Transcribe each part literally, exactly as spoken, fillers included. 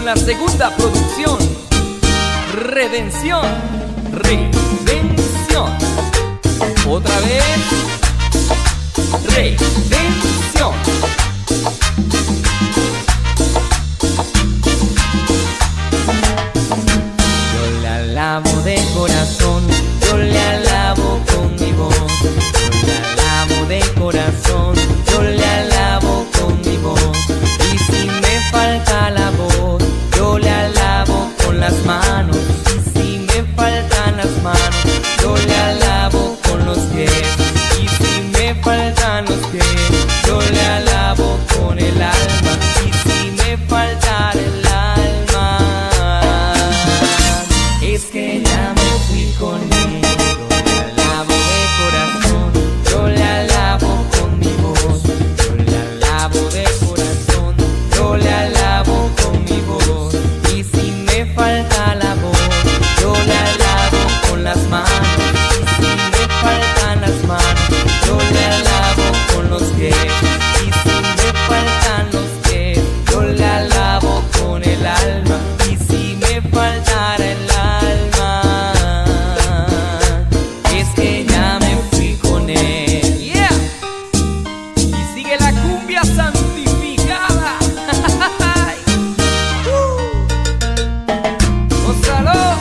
con la segunda producción, Redención, Redención. Otra vez, Redención. Yo le alabo de corazón, yo le alabo con mi voz. Yo le alabo de corazón, yo le alabo con mi voz. Y si me falta la voz, yo le alabo con las manos. Y si me faltan las manos, yo le alabo con los pies. Y si me faltan los pies, yo le alabo con el alma. Y si me falta el alma, es que ya me fui con él. Yo le alabo de corazón, yo le alabo con mi voz. Yo le alabo de corazón, yo le alabo con mi voz. Y si me falta la voz, yo le alabo con las manos. Y si me faltan las manos, yo le alabo con los pies. Y si me faltan los pies, yo le alabo con el alma. Y si me faltara el alma, es que ya me fui con él. Yeah. Y sigue la cumbia santificada. ¡Gózalo!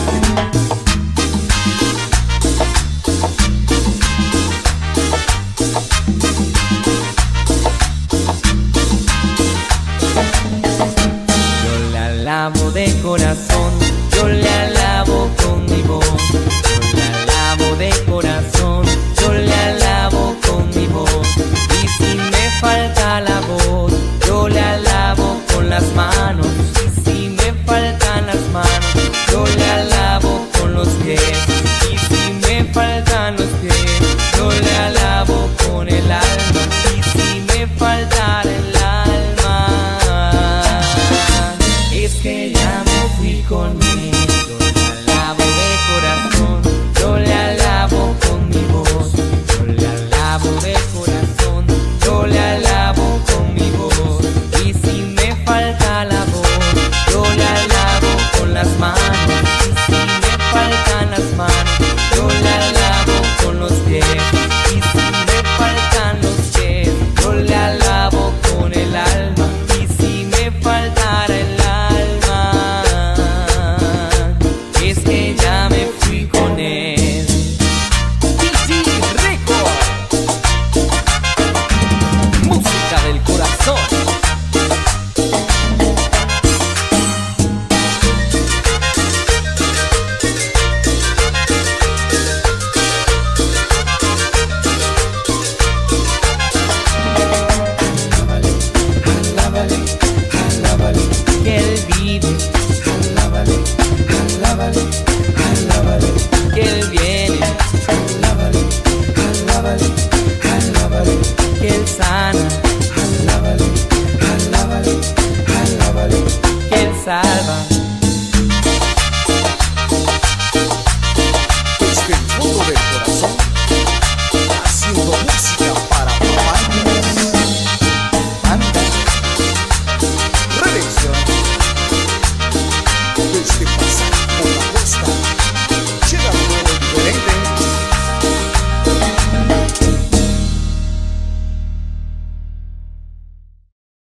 Yo le alabo de corazón, yo le alabo con mi voz. Yo le alabo de corazón, yo le alabo con mi voz. Y si me falta la voz, yo le alabo con las manos.